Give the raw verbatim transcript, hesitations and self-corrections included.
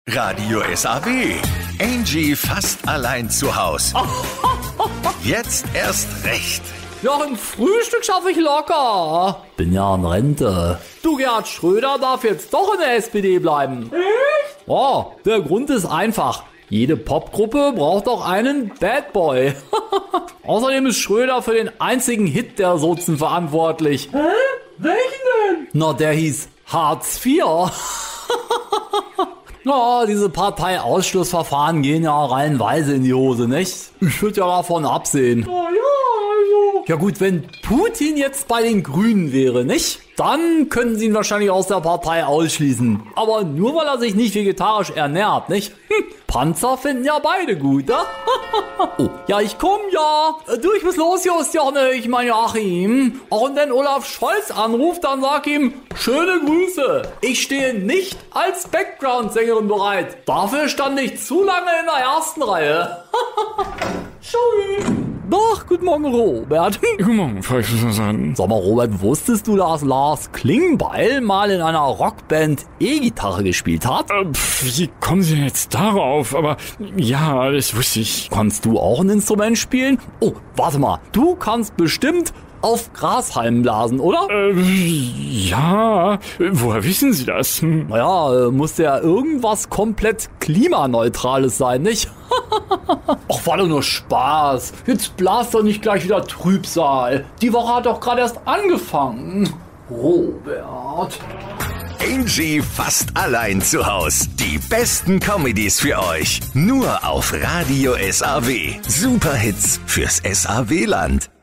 Radio S A W. Angie fast allein zu Haus. Jetzt erst recht. Ja, ein Frühstück schaffe ich locker. Bin ja in Rente. Du, Gerhard Schröder darf jetzt doch in der S P D bleiben. Echt? Oh, der Grund ist einfach. Jede Popgruppe braucht auch einen Bad Boy. Außerdem ist Schröder für den einzigen Hit der Sozen verantwortlich. Hä? Welchen denn? Na, der hieß Hartz vier. Ja, diese Parteiausschlussverfahren gehen ja reihenweise in die Hose, nicht? Ich würde ja davon absehen. Na ja, also. Ja gut, wenn Putin jetzt bei den Grünen wäre, nicht? Dann könnten sie ihn wahrscheinlich aus der Partei ausschließen. Aber nur weil er sich nicht vegetarisch ernährt, nicht? Hm, Panzer finden ja beide gut, ja? Oh, ja, ich komm ja. Du, ich muss los, Just, ja nicht, mein Joachim. Auch und wenn Olaf Scholz anruft, dann sag ihm, schöne Grüße. Ich stehe nicht als Background-Sängerin bereit. Dafür stand ich zu lange in der ersten Reihe. Sorry. Ach, guten Morgen, Robert. Guten Morgen, Frau Susanne. Sag mal, Robert, wusstest du, dass Lars Klingbeil mal in einer Rockband E-Gitarre gespielt hat? Äh, pf, wie kommen Sie denn jetzt darauf? Aber ja, das wusste ich. Kannst du auch ein Instrument spielen? Oh, warte mal, du kannst bestimmt auf Grashalmen blasen, oder? Äh, ja, woher wissen Sie das? Hm. Naja, muss ja irgendwas komplett klimaneutrales sein, nicht? Ach, war doch nur Spaß. Jetzt blas doch nicht gleich wieder Trübsal. Die Woche hat doch gerade erst angefangen. Robert. Angie fast allein zu Haus. Die besten Comedies für euch. Nur auf Radio S A W. Superhits fürs S A W-Land.